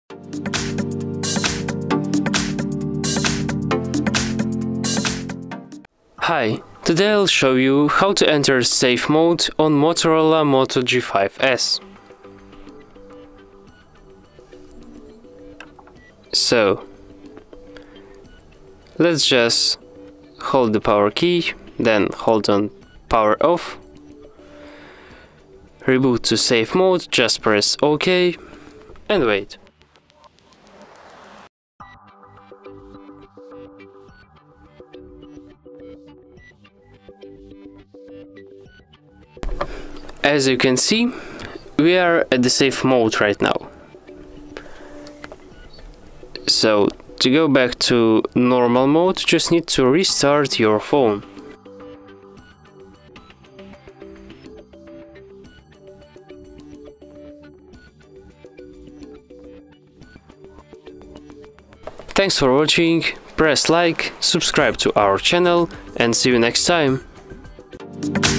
Hi, today I'll show you how to enter safe mode on Motorola Moto G5S. So, let's just hold the power key, then hold on power off, reboot to safe mode, just press OK and wait. As you can see, we are at the safe mode right now. So, to go back to normal mode, you just need to restart your phone. Thanks for watching, press like, subscribe to our channel, and see you next time.